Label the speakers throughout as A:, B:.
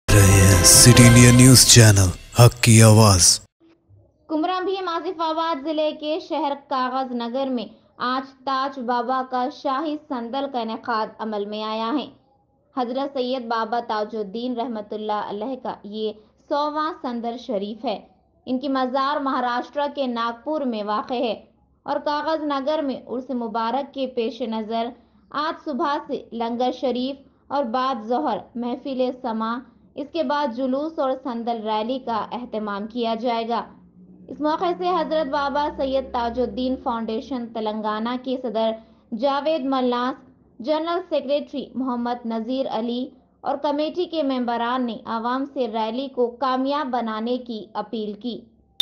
A: रहे हैं city India news channel, हक की आवाज।
B: कुमराम भीम आसिफाबाद जिले के शहर कागज नगर में आज ताज बाबा का शाही संदल का इनेकाद अमल में आया है। हजरत सैयद बाबा ताजुद्दीन रहमतुल्लाह अलैह का ये 100वां संदल शरीफ है। इनकी मज़ार महाराष्ट्र के नागपुर में वाक़ है और कागज नगर में उर्स मुबारक के पेश नज़र आज सुबह से लंगर शरीफ और बाद ज़ोहर महफिल समा, इसके बाद जुलूस और संदल रैली का एहतमाम किया जाएगा। इस मौके से हजरत बाबा सैयद ताजुद्दीन फाउंडेशन तेलंगाना के सदर जावेद मल्लास, जनरल सेक्रेटरी मोहम्मद नज़ीर अली और कमेटी के मेंबरान ने आवाम से रैली को कामयाब बनाने की अपील की।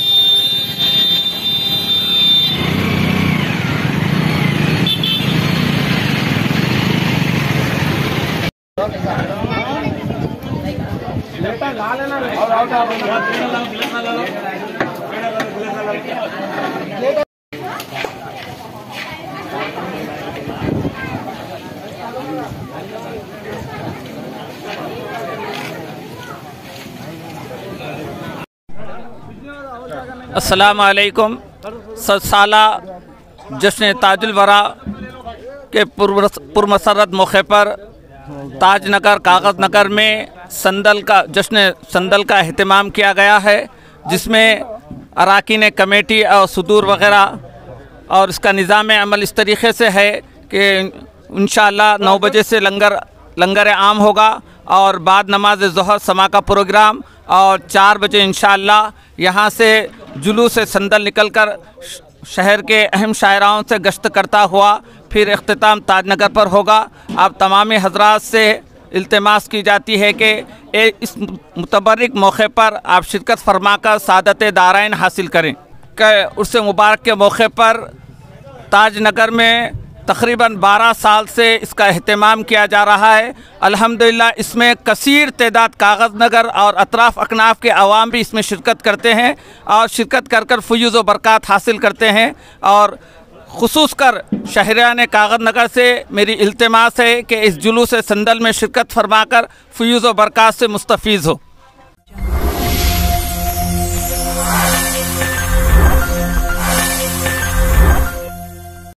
C: अस्सलाम वालेकुम। साला जश्न ताजुल वरा के पुरमसरत मौके पर ताज नगर कागज़ नगर में संदल का अहतमाम किया गया है, जिसमें अराकीन कमेटी और सदूर वग़ैरह और इसका निज़ाम अमल इस तरीक़े से है कि इंशाअल्लाह 9 बजे से लंगर आम होगा और बाद नमाज ज़ोहर समा का प्रोग्राम और 4 बजे इंशाअल्लाह यहाँ से जुलूस संदल निकलकर शहर के अहम शायराओं से गश्त करता हुआ फिर इख्तिताम ताज नगर पर होगा। अब तमाम हजरात से इल्तिमास की जाती है कि इस मुतबर्रिक मौके पर आप शिरकत फरमाकर सादत दाराइन हासिल करें। उर्स मुबारक के मौके पर ताज नगर में तकरीबन 12 साल से इसका अहतमाम किया जा रहा है। अल्हम्दुलिल्लाह इसमें कसीर तादाद कागज़ नगर और अतराफ़ अकनाफ़ के अवाम भी इसमें शिरकत करते हैं और शिरकत कर कर फ़यूज़ व बरक़ात हासिल करते हैं। और ख़ुसूस कर शहरियान कागज़ नगर से मेरी इल्तिमास है कि इस जुलूस संदल में शिरकत फरमाकर फ़यूज़ व बरक़ात से मुस्तफ़ीज़ हो।